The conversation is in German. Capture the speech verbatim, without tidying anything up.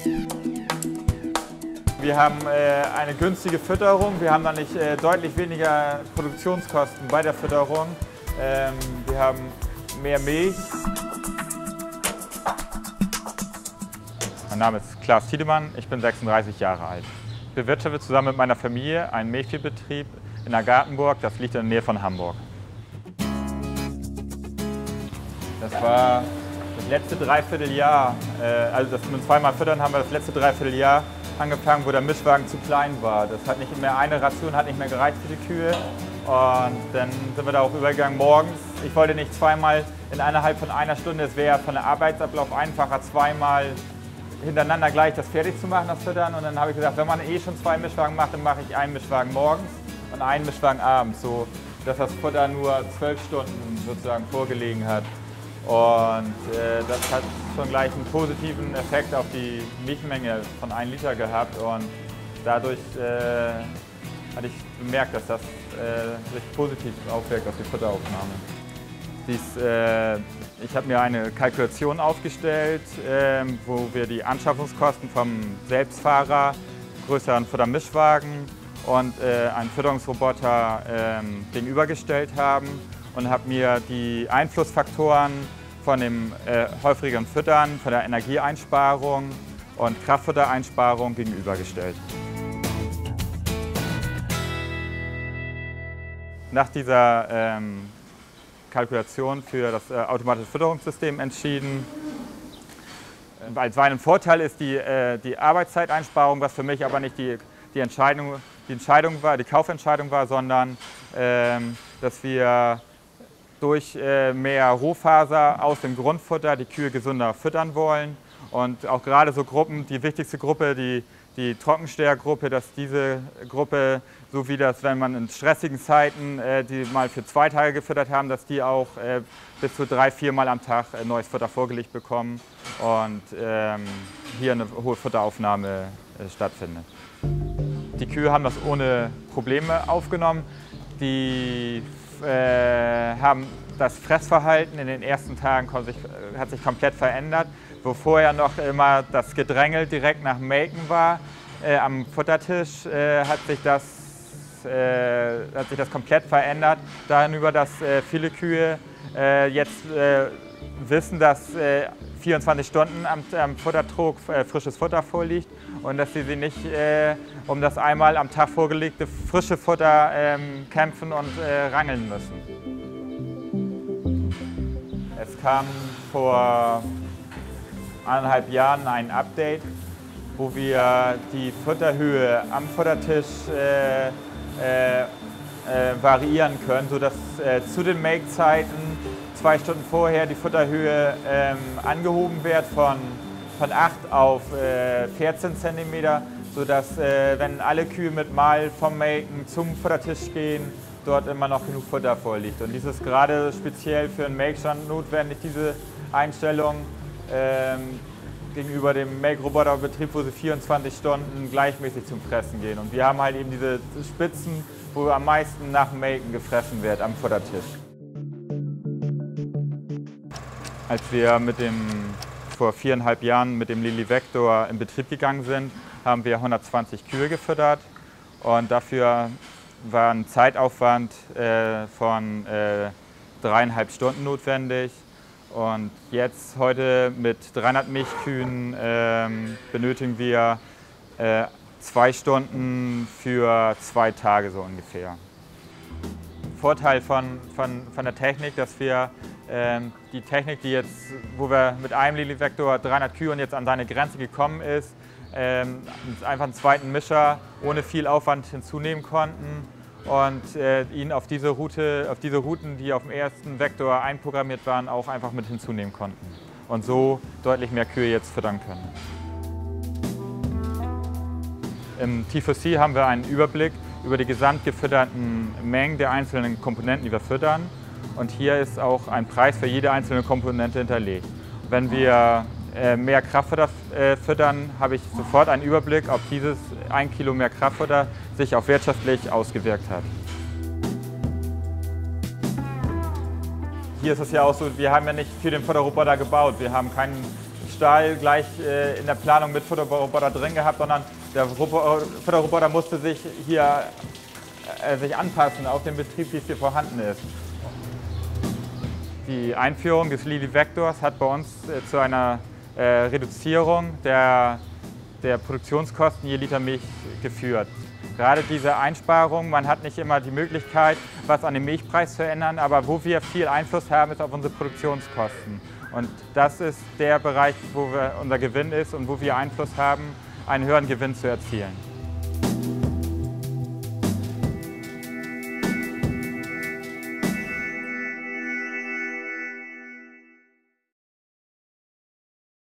Wir haben äh, eine günstige Fütterung, wir haben dann nicht äh, deutlich weniger Produktionskosten bei der Fütterung. Ähm, wir haben mehr Milch. Mein Name ist Klaas Tiedemann, ich bin sechsunddreißig Jahre alt. Ich bewirtschafte zusammen mit meiner Familie einen Milchviehbetrieb in der Gartenburg, das liegt in der Nähe von Hamburg. Das war das letzte Dreivierteljahr, äh, also das mit zweimal Füttern haben wir das letzte Dreivierteljahr angefangen, wo der Mischwagen zu klein war. Das hat nicht mehr, eine Ration hat nicht mehr gereicht für die Kühe. Und dann sind wir da auch übergegangen morgens. Ich wollte nicht zweimal in innerhalb von einer Stunde, es wäre von der Arbeitsablauf einfacher, zweimal hintereinander gleich das fertig zu machen, das Füttern. Und dann habe ich gesagt, wenn man eh schon zwei Mischwagen macht, dann mache ich einen Mischwagen morgens und einen Mischwagen abends, so dass das Futter nur zwölf Stunden sozusagen vorgelegen hat. Und äh, das hat schon gleich einen positiven Effekt auf die Milchmenge von einem Liter gehabt. Und dadurch äh, hatte ich bemerkt, dass das äh, sich positiv aufwirkt auf die Futteraufnahme. Dies, äh, ich habe mir eine Kalkulation aufgestellt, äh, wo wir die Anschaffungskosten vom Selbstfahrer, größeren Futtermischwagen und äh, einen Fütterungsroboter äh, gegenübergestellt haben und habe mir die Einflussfaktoren von dem äh, häufigeren Füttern, von der Energieeinsparung und Kraftfuttereinsparung gegenübergestellt. Nach dieser ähm, Kalkulation für das äh, automatische Fütterungssystem entschieden. Als ein Vorteil ist die, äh, die Arbeitszeiteinsparung, was für mich aber nicht die, die, Entscheidung, die Entscheidung war, die Kaufentscheidung war, sondern ähm, dass wir durch äh, mehr Rohfaser aus dem Grundfutter die Kühe gesünder füttern wollen. Und auch gerade so Gruppen, die wichtigste Gruppe, die, die Trockenstehergruppe, dass diese Gruppe, so wie das, wenn man in stressigen Zeiten äh, die mal für zwei Tage gefüttert haben, dass die auch äh, bis zu drei, vier Mal am Tag äh, neues Futter vorgelegt bekommen und ähm, hier eine hohe Futteraufnahme äh, stattfindet. Die Kühe haben das ohne Probleme aufgenommen. Die äh, haben das Fressverhalten in den ersten Tagen sich, hat sich komplett verändert. Wo vorher noch immer das Gedrängel direkt nach dem Melken war, äh, am Futtertisch äh, hat, sich das, äh, hat sich das komplett verändert. Darüber, dass äh, viele Kühe äh, jetzt äh, wissen, dass äh, vierundzwanzig Stunden am, am Futtertrog äh, frisches Futter vorliegt und dass sie sich nicht äh, um das einmal am Tag vorgelegte frische Futter äh, kämpfen und äh, rangeln müssen. Es kam vor eineinhalb Jahren ein Update, wo wir die Futterhöhe am Futtertisch äh, äh, äh, variieren können, sodass äh, zu den Melkzeiten zwei Stunden vorher die Futterhöhe ähm, angehoben wird von, von acht auf äh, vierzehn Zentimeter, sodass, äh, wenn alle Kühe mit Mal vom Melken zum Futtertisch gehen, dort immer noch genug Futter vorliegt. Und dies ist gerade speziell für einen Melkstand notwendig, diese Einstellung ähm, gegenüber dem Melkroboterbetrieb, wo sie vierundzwanzig Stunden gleichmäßig zum Fressen gehen. Und wir haben halt eben diese Spitzen, wo am meisten nach dem Melken gefressen wird am Futtertisch. Als wir mit dem, vor viereinhalb Jahren mit dem Lily Vector in Betrieb gegangen sind, haben wir hundertzwanzig Kühe gefüttert und dafür war ein Zeitaufwand äh, von äh, dreieinhalb Stunden notwendig. Und jetzt, heute mit dreihundert Milchkühen, ähm, benötigen wir äh, zwei Stunden für zwei Tage so ungefähr. Vorteil von, von, von der Technik, dass wir ähm, die Technik, die jetzt, wo wir mit einem Lily Vector dreihundert Kühe und jetzt an seine Grenze gekommen ist, ähm, einfach einen zweiten Mischer ohne viel Aufwand hinzunehmen konnten und äh, ihn auf diese, Route, auf diese Routen, die auf dem ersten Vektor einprogrammiert waren, auch einfach mit hinzunehmen konnten und so deutlich mehr Kühe jetzt füttern können. Im T vier C haben wir einen Überblick über die gesamt gefütterten Mengen der einzelnen Komponenten, die wir füttern. Und hier ist auch ein Preis für jede einzelne Komponente hinterlegt. Wenn wir äh, mehr Kraftfutter äh, füttern, habe ich sofort einen Überblick, ob dieses ein Kilo mehr Kraftfutter sich auch wirtschaftlich ausgewirkt hat. Hier ist es ja auch so, wir haben ja nicht für den Futterroboter gebaut. Wir haben keinen Stall gleich äh, in der Planung mit Futterroboter drin gehabt, sondern der Robo Futterroboter musste sich hier äh, sich anpassen auf den Betrieb, wie es hier vorhanden ist. Die Einführung des Lili Vectors hat bei uns äh, zu einer äh, Reduzierung der, der Produktionskosten je Liter Milch geführt. Gerade diese Einsparung, man hat nicht immer die Möglichkeit, was an dem Milchpreis zu ändern, aber wo wir viel Einfluss haben, ist auf unsere Produktionskosten. Und das ist der Bereich, wo wir, unser Gewinn ist und wo wir Einfluss haben, einen höheren Gewinn zu erzielen.